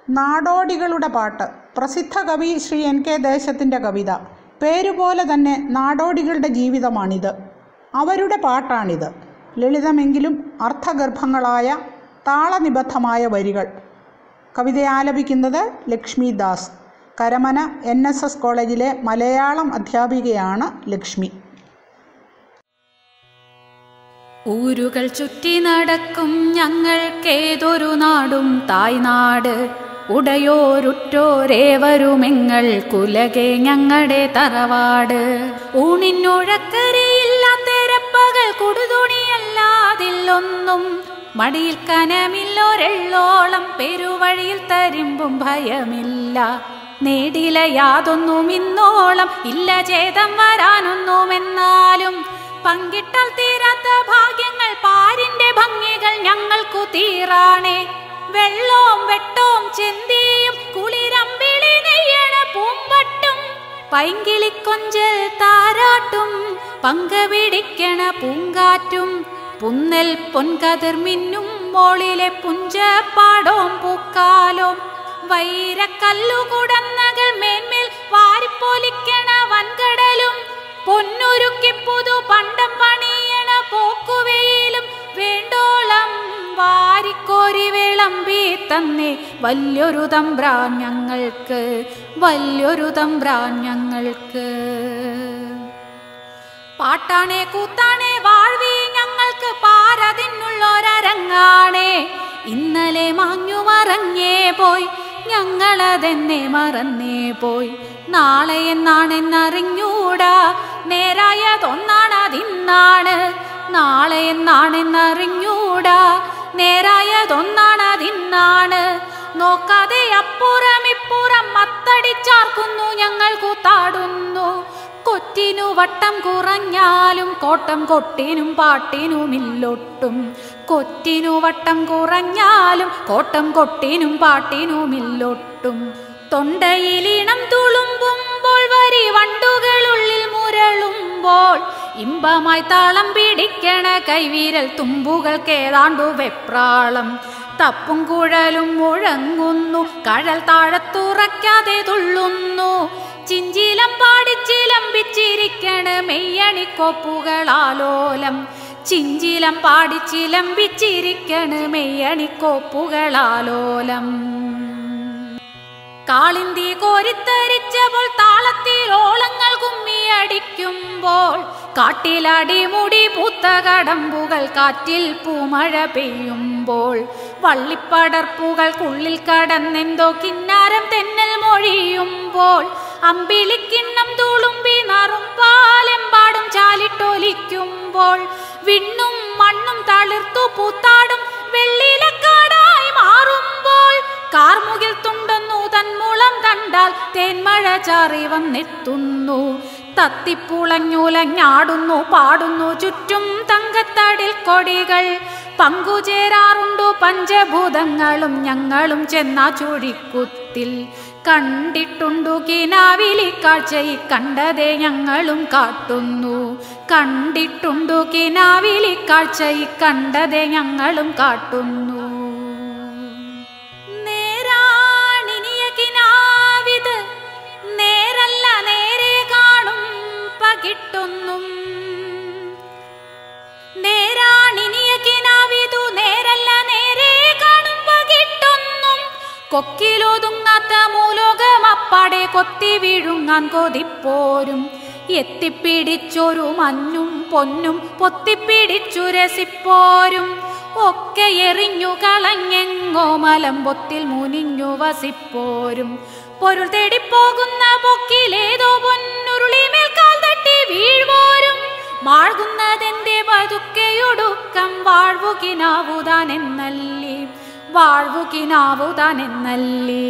നാടോടികളുടെ പാട്ട്. പ്രസിദ്ധ കവി ശ്രീ NK ദേശത്തിൻ്റെ കവിത. പേരുപോലെ തന്നെ നാടോടികളുടെ ജീവിതമാണിത്. അവരുടെ പാട്ടാണിത്. ലളിതമെങ്കിലും അർത്ഥഗർഭങ്ങളായ താളനിബദ്ധമായ വരികൾ. കവിത ആലപിക്കുന്നത് ലക്ഷ്മി ദാസ്. കരമന NSS കോളേജിലെ മലയാളം അധ്യാപികയാണ് ലക്ഷ്മി. ഊരുകൾ ചുറ്റി നടക്കും ഞങ്ങൾക്കേതൊരു നാടും തായ്നാട്. ഉടയോരുറ്റോരേവരുമെങ്ങൾ കുലകെ ഞങ്ങളുടെ തറവാട്. ഊണിനുഴക്കരയില്ലാത്തെരപ്പകൾ കുടുതുണിയല്ലാതില്ലൊന്നും. മടിയിൽ കനമില്ലൊരെള്ളോളം പെരുവഴിയിൽ തരിമ്പും ഭയമില്ല. നേടില യാതൊന്നും ഇന്നോളം ഇല്ല ചേതം വരാനൊന്നുമെന്നാലും. പങ്കിട്ടാൽ തീരാത്ത ഭാഗ്യങ്ങൾ പാരിന്റെ ഭംഗികൾ ഞങ്ങൾക്കു തീറാണേ. വെള്ളവും വെട്ടവും ചെന്തിയും കുളിരമ്പിളി നെയ്യണ പൂമ്പട്ടും പൈങ്കിളിക്കൊഞ്ചൽ താരാട്ടും പങ്കപിടിക്കണ പൂങ്കാറ്റും പുന്നൽ പൊൻകതിർ മിന്നും മോളിലെ പുഞ്ചപ്പാടോം പൂക്കാലോം വൈരക്കല്ലുകുടന്നകൾ മേന്മേൽ വാരിപ്പൊലിക്കണ വൻകടലും പൊന്നുരുക്കി പുതു പണ്ടം പണിയണ പോക്കുവെയിലും വേണ്ടോളം വാരിക്കോരി വിളമ്പി തന്നേ വല്യൊരു തമ്പ്രാൻ ഞങ്ങൾക്ക്, വല്യൊരു തമ്പ്രാൻ ഞങ്ങൾക്ക്. പാട്ടാണേ കൂത്താണേ വാഴ്വി ഞങ്ങൾക്ക് പാരതിനുള്ളൊരരങ്ങാണേ. ഇന്നലെ മാഞ്ഞു മറഞ്ഞേ പോയി ഞങ്ങളതെന്നെ മറന്നേ പോയി. നാളെ എന്നാണെന്നറിഞ്ഞൂടാ നേരായതൊന്നാണതിന്നാണ്. നാളെ എന്നാണെന്നറിഞ്ഞൂടാ നേരായതൊന്നാണതിന്നാണ്. നോക്കാതെ അപ്പുറം ഇപ്പുറം മത്തടിച്ചാർക്കുന്നു ഞങ്ങൾ കൂത്താടുന്നു. കൊറ്റിനു വട്ടം കുറഞ്ഞാലും കോട്ടം കൊട്ടിനും പാട്ടിനുമില്ലൊട്ടും. കൊറ്റിനു വട്ടം കുറഞ്ഞാലും കോട്ടം കൊട്ടിനും പാട്ടിനുമില്ലൊട്ടും. തൊണ്ടയിലിണം തുളുമ്പുമ്പോൾ വരി വണ്ടുകളുള്ളിൽ മുരളുമ്പോൾ ഇമ്പമായി താളം പിടിക്കണ കൈവിരൽ തുമ്പുകൾക്കേതാണ്ടു വെപ്രാളം. തപ്പും കുഴലും മുഴങ്ങുന്നു കഴൽ താഴത്തുറയ്ക്കാതെ തുള്ളുന്നു. ചിഞ്ചിലം പാടിച്ചിലമ്പിച്ചിരിക്കണ മെയ്യണിക്കോപ്പുകളാലോലം. ചിഞ്ചിലം പാടിച്ചിലമ്പിച്ചിരിക്കണ മെയ്യണിക്കോപ്പുകളാലോലം. കാളിന്തി കോരിത്തരിച്ചപ്പോൾ താളത്തിൽ ഓളങ്ങൾ കുമ്മിയടിക്കുമ്പോൾ കാട്ടിലടിമുടി പൂത്ത കടമ്പുകൾ കാറ്റിൽ പൂമഴ പെയ്യുമ്പോൾ വള്ളിപ്പടർപ്പുകൾക്കുള്ളിൽ കടന്നെന്തോ കിന്നാരം തെന്നൽ മൊഴിയുമ്പോൾ അമ്പിളിക്കിണ്ണം തുളുമ്പി നറുംപാലെമ്പാടും ചാലിട്ടൊലിക്കുമ്പോൾ വിണ്ണും മണ്ണും തളിർത്തു പൂത്താടും വെള്ളിലക്കാടായി മാറുമ്പോൾ കാർമുകിൽ തുണ്ടെന്നു തന്മുളം കണ്ടാൽ തേന്മഴ ചാറി വന്നെത്തുന്നു. തത്തിപ്പുളഞ്ഞുലഞ്ഞാടുന്നു പാടുന്നു ചുറ്റും തങ്കത്തടിൽ കൊടികൾ. പങ്കുചേരാറുണ്ടു പഞ്ചഭൂതങ്ങളും ഞങ്ങളും ചെന്നാ ചുഴിക്കുത്തിൽ. കണ്ടിട്ടുണ്ടു കിനാവിലി കാഴ്ചയി കണ്ടതേ ഞങ്ങളും കാട്ടുന്നു. കണ്ടിട്ടുണ്ടു കിനാവിലി കാഴ്ചയി കണ്ടതേ ഞങ്ങളും കാട്ടുന്നു. നേരാണിനിയ കിനാവിത് നേരല്ല നേരെ കാണും പകിട്ടൊന്നും. നേരാണിനിയ കിനാവിതു നേരല്ല നേരെ കാണും പകിട്ടൊന്നും. കൊക്കിലൊതുങ്ങാത്ത മൂലോകം അപ്പാടെ കൊത്തി വിഴുങ്ങാൻ കൊതിപ്പോരും. എത്തിപ്പിടിച്ചൊരു മഞ്ഞും പൊന്നും പൊത്തിപ്പിടിച്ചു രസിപ്പോരും. ഒക്കെ എറിഞ്ഞു കളഞ്ഞെങ്ങോ മലമ്പൊത്തിൽ മുനിഞ്ഞു വസിപ്പോരും. പൊരുൾ തേടിപ്പോകുന്ന പൊക്കിലേതോ പൊന്നുരുളിമേൽ കാൽ തട്ടി വീഴ്വോരും. വാഴ്കുന്നതെന്റെ പതുക്കെയൊടുക്കം വാഴ്വുകിനാവുതാനെന്നല്ലി, വാഴ്വുകിനാവുതാനെന്നല്ലി.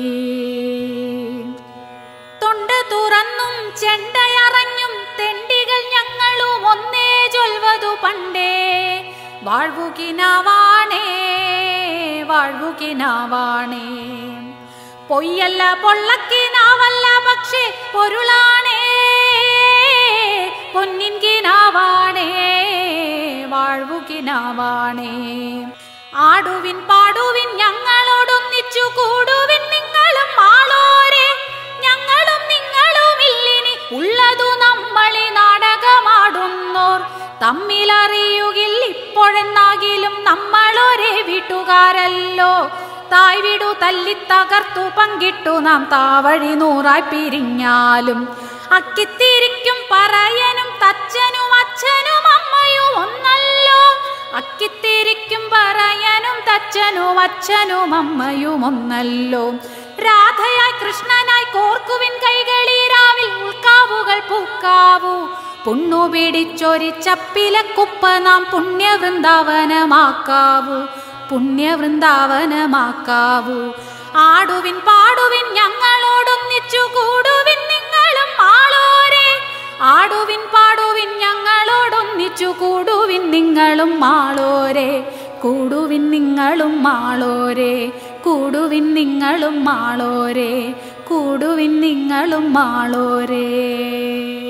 തൊണ്ട തുറന്നും ചെണ്ടയറഞ്ഞും തെണ്ടികൾ ഞങ്ങളും ഒന്നേ ചൊൽവതു പണ്ടേ. വാഴ്വുകിനാവാണേ, വാഴ്വുകിനാവാണേ. പൊയ്യല്ല പൊള്ളക്കിനാവല്ല പക്ഷേ പൊരുളാണേ. പൊന്നിൻ കിനാവാണേ, വാഴ്വുകിനാവാണേ. ആടുവിൻ പാടുവിൻ ഞങ്ങളോടൊന്നിച്ചു കൂടുവിൻ. പോലല്ലോ. തായ്വിടു തല്ലിത്തകർത്തു പങ്കിട്ടു നാം താവഴി നൂറായി പിരിഞ്ഞാലും അക്കിത്തിരിക്കും പറയനും തച്ചനും അച്ഛനും അമ്മയും ഒന്നല്ലോ. അക്കിത്തിരിക്കും പറയനും തച്ചനും അച്ഛനും അമ്മയും ഒന്നല്ലോ. രാധയായി കൃഷ്ണനായി കോർക്കുവിൻ കൈകളീരാവിൽ ഉൾക്കാവുകൾ പൂക്കാവൂ. പുണ്ണു പിടിച്ചൊരി ചപ്പിലെ കുപ്പ നാം പുണ്യവൃന്ദാവനമാക്കാവൂ. പുണ്യവൃന്ദാവനമാക്കാവൂ. ആടുവിൻ പാടുവിൻ ഞങ്ങളോടൊന്നിച്ചു കൂടുവിൻ നിങ്ങളും ആളോരെ. ആടുവിൻ പാടുവിൻ ഞങ്ങളോടൊന്നിച്ചു കൂടുവിൻ നിങ്ങളും ആളോരെ. കൂടുവിൻ നിങ്ങളും ആളോരെ. കൂടുവിൻ നിങ്ങളും ആളോരെ. കൂടുവിൻ നിങ്ങളും ആളോരെ.